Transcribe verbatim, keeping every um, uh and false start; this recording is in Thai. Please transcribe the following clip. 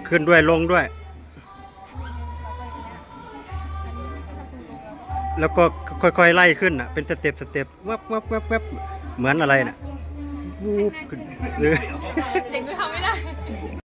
ขึ้นด้วยลงด้วยแล้วก็ค่อยๆไล่ขึ้นอ่ะเป็นสเต็ปสเต็ปวับวับวับวับเหมือนอะไรน่ะวูบขึ้นเลยเด็กไม่ทำไม่ได้